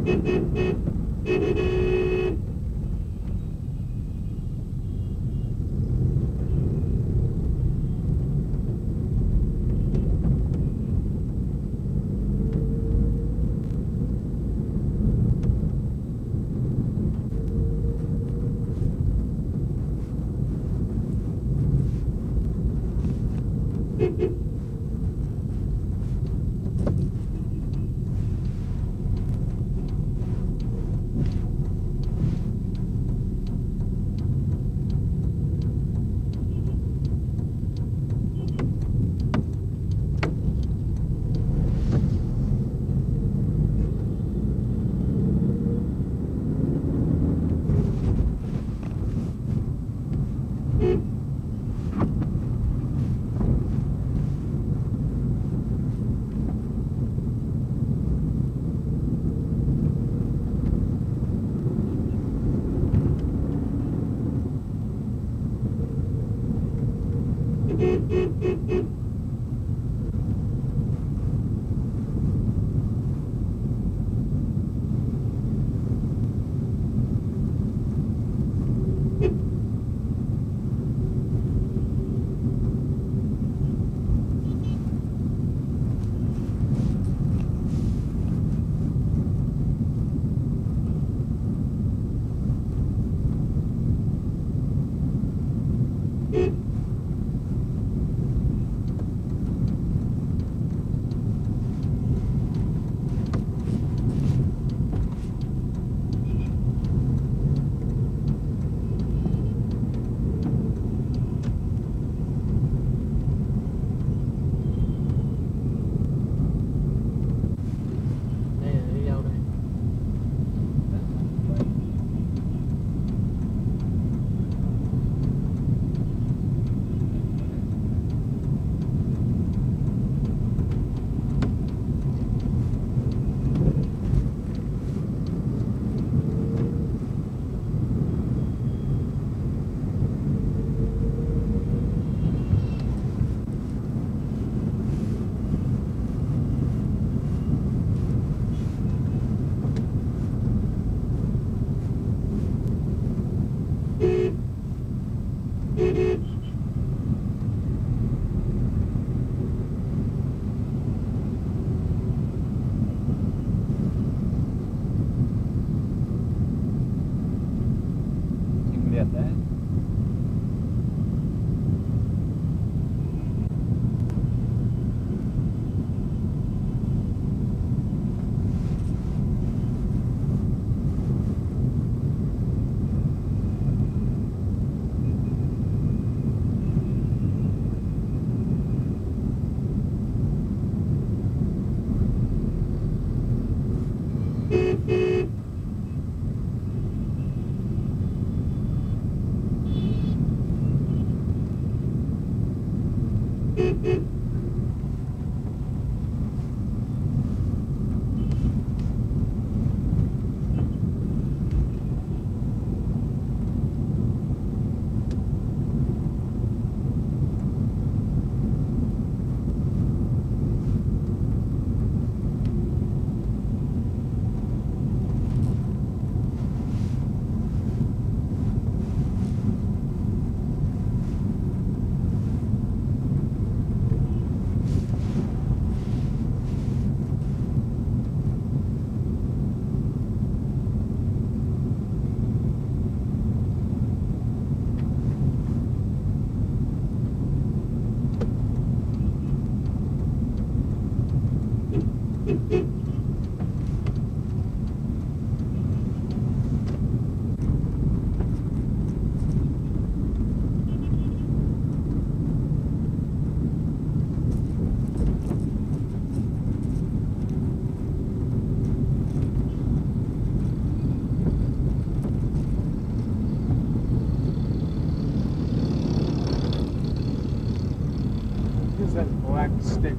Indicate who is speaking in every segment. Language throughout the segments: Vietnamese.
Speaker 1: stick.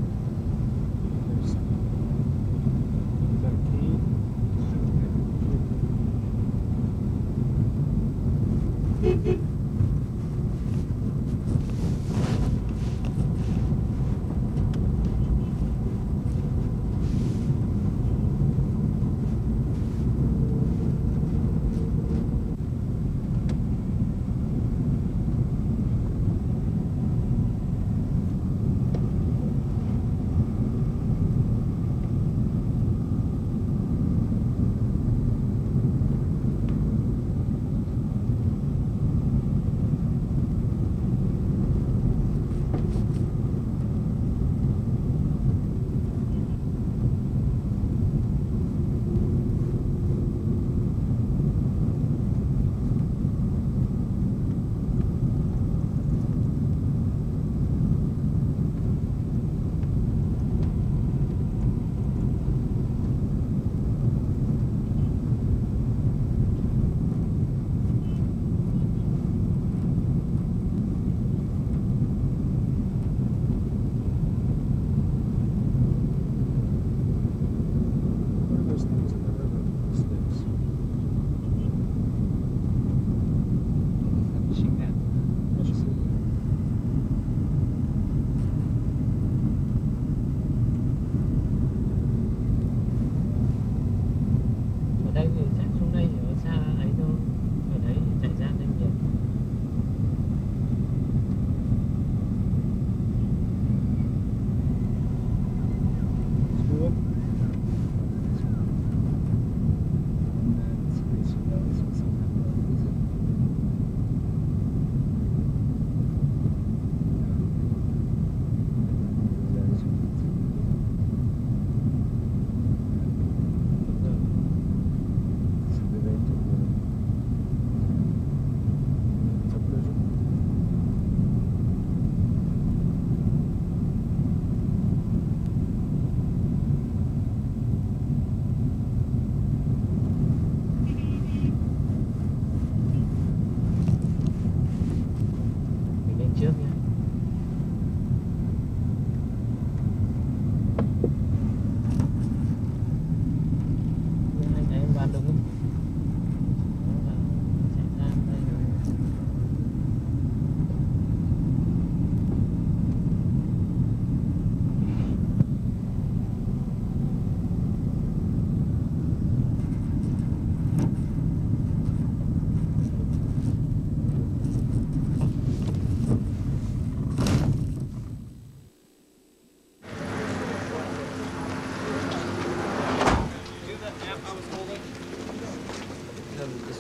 Speaker 1: Is that a key?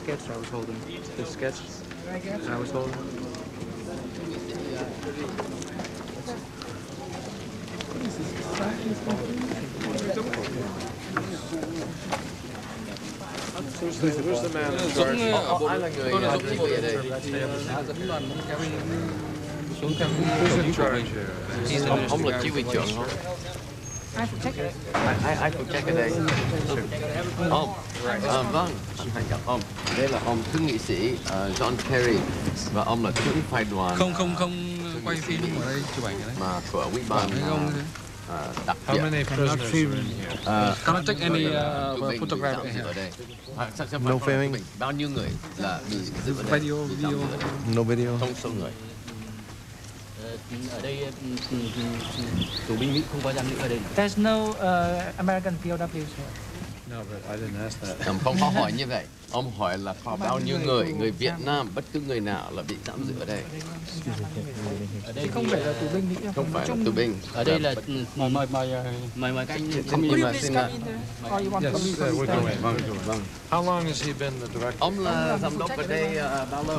Speaker 2: sketch I was holding. The sketch I was holding.
Speaker 1: Who's the man in charge?
Speaker 3: Ai là người giúp tôi ở đây?
Speaker 1: Who's in charge?
Speaker 3: Ông là chỉ huy trưởng không?
Speaker 4: Ai phụ trách ở đây?
Speaker 3: Ai phụ trách ở đây? Ông. Vâng, hãy gặp ông. Đây là ông thượng nghị sĩ John Kerry và ông là trưởng phái đoàn.
Speaker 5: Không quay phim ở đây, chụp ảnh ở đây.
Speaker 3: Mà của ủy ban đặc
Speaker 1: How
Speaker 3: biệt.
Speaker 1: many prisoners are in here?
Speaker 5: Cannot take any
Speaker 3: Tụi mình
Speaker 5: photograph
Speaker 3: bị
Speaker 5: here.
Speaker 3: giam giữ ở đây.
Speaker 2: No filming.
Speaker 3: Bao nhiêu người là bị giữ ở đây?
Speaker 5: Video.
Speaker 2: No video.
Speaker 3: Trong số người.
Speaker 6: Ở đây tù binh Mỹ không có giam giữ ở đây.
Speaker 4: There's no American POWs here.
Speaker 1: No, but I didn't ask that.
Speaker 3: Ông không có hỏi như vậy. Ông hỏi là có bao nhiêu người Việt Nam, bất cứ người nào là bị giam giữ ở đây.
Speaker 6: Ở đây
Speaker 4: Không phải là tù binh Mỹ.
Speaker 3: Không phải là tù binh.
Speaker 6: Ở đây là mời các anh.
Speaker 3: Nhưng mà xin là
Speaker 4: Or you want
Speaker 1: Yes,
Speaker 4: to
Speaker 1: we're going.
Speaker 3: vâng.
Speaker 1: How long has he been the director?
Speaker 3: Ông là giám đốc ở đây bao lâu?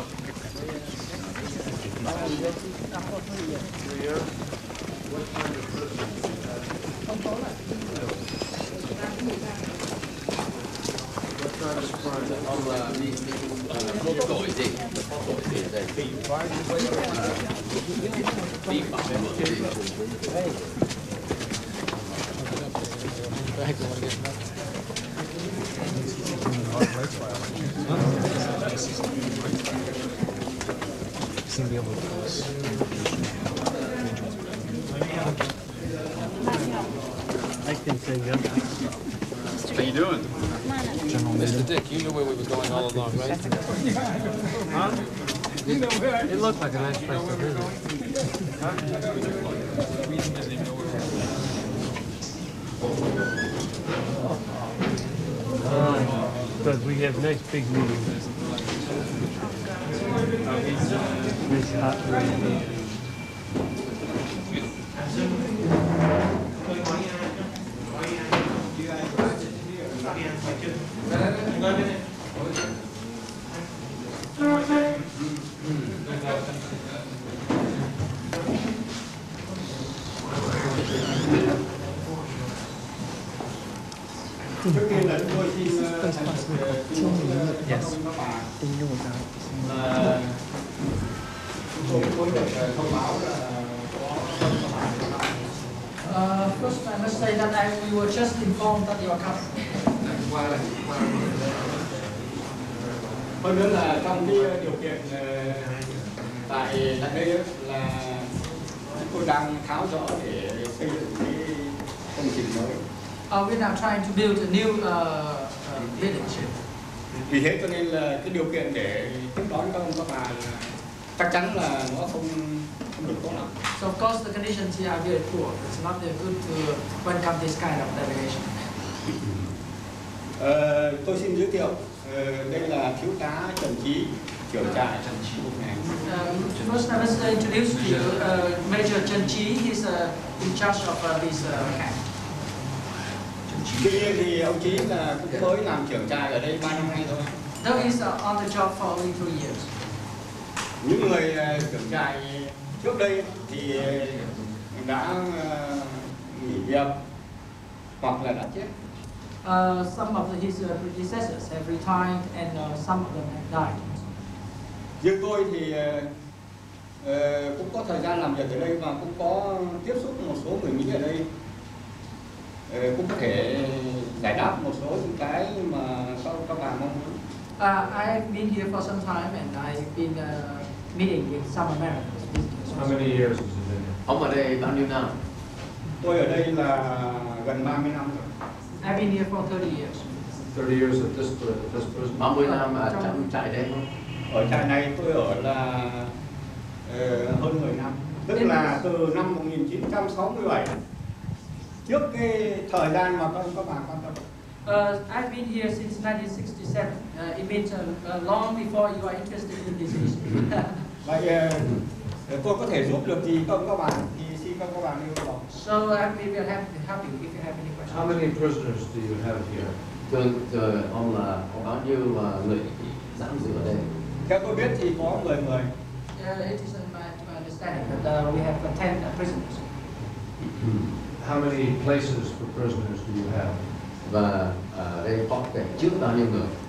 Speaker 3: Ông là bị tội gì? Tội gì ở đây? Vi phạm pháp luật gì?
Speaker 7: I can say yeah.
Speaker 1: How you doing?
Speaker 5: Mr. Dick, you knew where we were going all along, right?
Speaker 2: It looked like a nice place to visit.
Speaker 7: Because we have nice big meetings. Nice hot rain.
Speaker 8: Trước tiên là chúng tôi xin
Speaker 4: Yes.
Speaker 8: chúng tôi muốn được thông báo là
Speaker 4: First, I must say that we were just informed that you are coming.
Speaker 8: hơn nữa là trong cái điều kiện tại đây là chúng tôi đang tháo dỡ để xây dựng cái công trình mới.
Speaker 4: We're now trying to build a new village.
Speaker 8: Vì thế cho nên là cái điều kiện để tiếp đón các ông các bà là chắc chắn là nó không được tốt lắm.
Speaker 4: So of course the conditions here are very poor. It's not very good to welcome this kind of delegation.
Speaker 8: Tôi xin giới thiệu đây là thiếu tá Trần Chí, trưởng trại.
Speaker 4: First, I must introduce to you Major Chen Chi. He's in charge of this camp.
Speaker 8: Tuy nhiên thì ông Chí là cũng mới làm trưởng trại ở đây 3 năm nay thôi.
Speaker 4: Though he's on the job for only 2 years.
Speaker 8: Những người trưởng trại trước đây thì đã nghỉ việc hoặc là đã chết.
Speaker 4: Some of his predecessors have retired and some of them have died.
Speaker 8: Riêng tôi thì cũng có thời gian làm việc ở đây và cũng có tiếp xúc một số người Mỹ ở đây, cũng có thể giải đáp một số những cái mà các bạn mong muốn.
Speaker 4: I've been here for some time and I've been meeting with some Americans.
Speaker 1: How many years has he been here?
Speaker 3: Ông ở đây bao nhiêu năm?
Speaker 8: Tôi ở đây là gần 30 năm rồi.
Speaker 4: I've been here for 30 years.
Speaker 1: 30 years at this prison?
Speaker 3: 30 năm ở trong trại đây không?
Speaker 8: Ở trại này tôi ở là hơn 10 năm, tức là từ năm 1967, trước cái thời gian mà các bạn quan tâm.
Speaker 4: I've been here since 1967. It means long before you are interested in this issue.
Speaker 8: Vậy tôi có thể giúp được gì các bạn thì xin các bạn yêu cầu.
Speaker 4: So I'd be very happy to help you if you have any questions.
Speaker 1: How many prisoners do you have here?
Speaker 3: Thường ông là có bao nhiêu người? giam giữ ở đây.
Speaker 8: Theo tôi biết thì có 10 người.
Speaker 4: It is in my understanding that we have 10 prisoners.
Speaker 1: How many places for prisoners do you have?
Speaker 3: Và ở đây có thể chứa bao nhiêu người?